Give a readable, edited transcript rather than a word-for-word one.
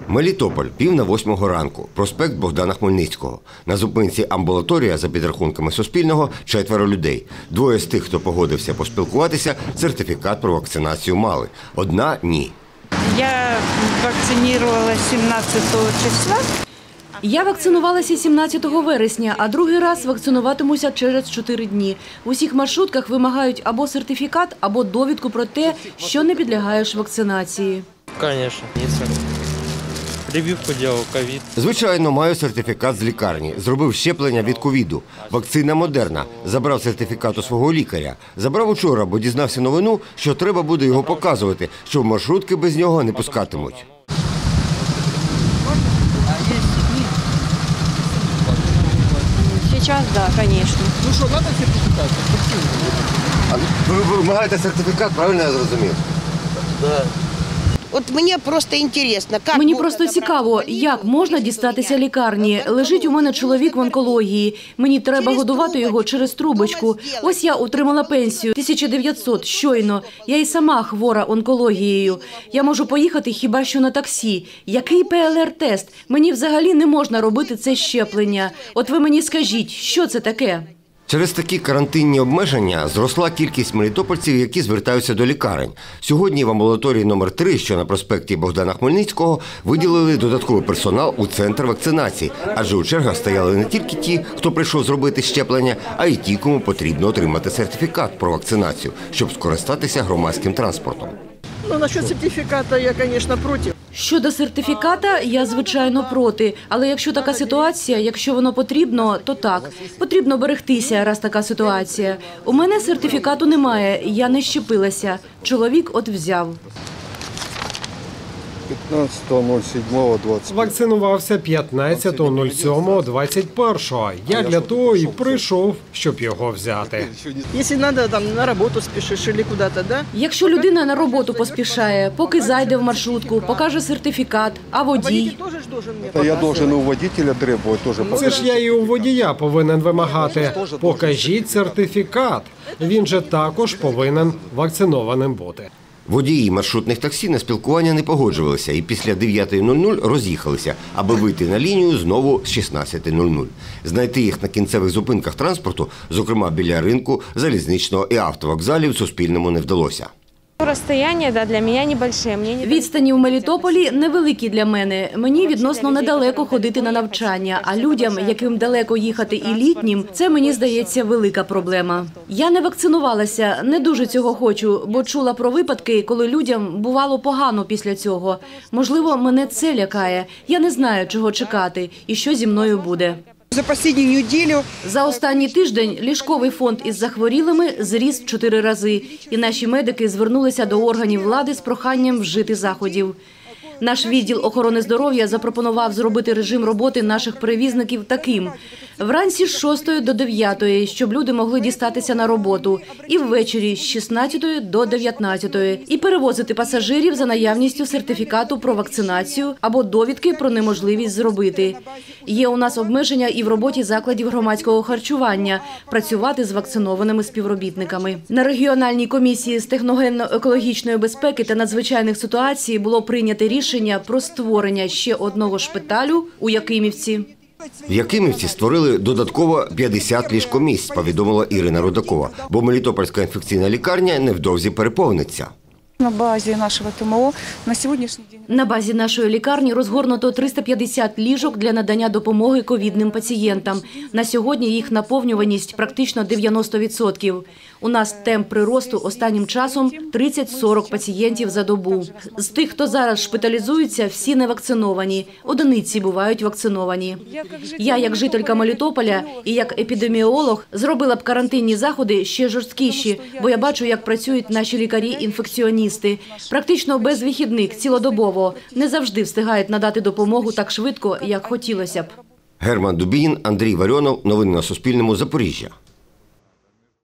Мелітополь, 7:45 ранку, проспект Богдана Хмельницького. На зупинці амбулаторія, за підрахунками Суспільного, 4 людей. 2 з тих, хто погодився поспілкуватися, сертифікат про вакцинацію мали. 1 – ні. Я вакцинувалася 17 числа. Я вакцинувалася 17 вересня, а другий раз вакцинуватимуся через 4 дні. В усіх маршрутках вимагають або сертифікат, або довідку про те, що не підлягаєш вакцинації. Звісно, прививку робив, ковід. Звичайно, маю сертифікат з лікарні. Зробив щеплення від ковіду. Вакцина Модерна. Забрав сертифікат у свого лікаря. Забрав учора, бо дізнався новину, що треба буде його показувати, що в маршрутки без нього не пускатимуть. Сейчас, да, конечно. Ну що, треба сертифікат? Ви вимагаєте сертифікат, правильно я зрозумів? Да. От мені просто інтересно, як Мені просто цікаво, як можна дістатися лікарні. Лежить у мене чоловік в онкології. Мені треба годувати його через трубочку. Ось я отримала пенсію 1900 щойно. Я і сама хвора онкологією. Я можу поїхати хіба що на таксі. Який ПЛР-тест? Мені взагалі не можна робити це щеплення. От ви мені скажіть, що це таке? Через такі карантинні обмеження зросла кількість мелітопольців, які звертаються до лікарень. Сьогодні в амбулаторії номер 3, що на проспекті Богдана Хмельницького, виділили додатковий персонал у центр вакцинації. Адже у чергах стояли не тільки ті, хто прийшов зробити щеплення, а й ті, кому потрібно отримати сертифікат про вакцинацію, щоб скористатися громадським транспортом. Ну, насчет сертифіката я, звісно, проти. Щодо сертифіката, я, звичайно, проти. Але якщо така ситуація, якщо воно потрібно, то так. Потрібно берегтися, раз така ситуація. У мене сертифікату немає, я не щепилася. Чоловік от взяв. 15.07.20. Вакцинувався 15.07.21. Я для того і прийшов, щоб його взяти. Якщо треба, там, на роботу спішиш або куди-то, да? Якщо людина на роботу поспішає, поки зайде в маршрутку, покаже сертифікат, а водій? Водитель теж должен мені Я должен у водителя требовать тоже. Це ж я і у водія повинен вимагати. Покажіть сертифікат. Він же також повинен вакцинованим бути. Водії маршрутних таксі на спілкування не погоджувалися і після 9:00 роз'їхалися, аби вийти на лінію знову з 16:00. Знайти їх на кінцевих зупинках транспорту, зокрема біля ринку, залізничного і автовокзалів, Суспільному не вдалося. Розстояння, да, для мене небольшое. Відстані в Мелітополі невеликі для мене. Мені відносно недалеко ходити на навчання, а людям, яким далеко їхати і літнім, це, мені здається, велика проблема. Я не вакцинувалася, не дуже цього хочу, бо чула про випадки, коли людям бувало погано після цього. Можливо, мене це лякає. Я не знаю, чого чекати і що зі мною буде. За останній тиждень ліжковий фонд із захворілими зріс в 4 рази. І наші медики звернулися до органів влади з проханням вжити заходів. Наш відділ охорони здоров'я запропонував зробити режим роботи наших перевізників таким. Вранці з 6 до 9, щоб люди могли дістатися на роботу. І ввечері з 16 до 19. І перевозити пасажирів за наявністю сертифікату про вакцинацію або довідки про неможливість зробити. Є у нас обмеження і в роботі закладів громадського харчування – працювати з вакцинованими співробітниками. На регіональній комісії з техногенно-екологічної безпеки та надзвичайних ситуацій було прийнято рішення про створення ще одного шпиталю у Якимівці. В Якимівці створили додатково 50 ліжкомісць, повідомила Ірина Рудакова, бо Мелітопольська інфекційна лікарня невдовзі переповниться. На базі нашого ТМО на сьогоднішній день... На базі нашої лікарні розгорнуто 350 ліжок для надання допомоги ковідним пацієнтам. На сьогодні їх наповнюваність практично 90%. У нас темп приросту останнім часом 30-40 пацієнтів за добу. З тих, хто зараз шпиталізується, всі не вакциновані. Одиниці бувають вакциновані. Я, як жителька Мелітополя і як епідеміолог, зробила б карантинні заходи ще жорсткіші, бо я бачу, як працюють наші лікарі-інфекціоністи. Практично без вихідних, цілодобово. Не завжди встигають надати допомогу так швидко, як хотілося б. Герман Дубінін, Андрій Варіонов. Новини на Суспільному. Запоріжжя.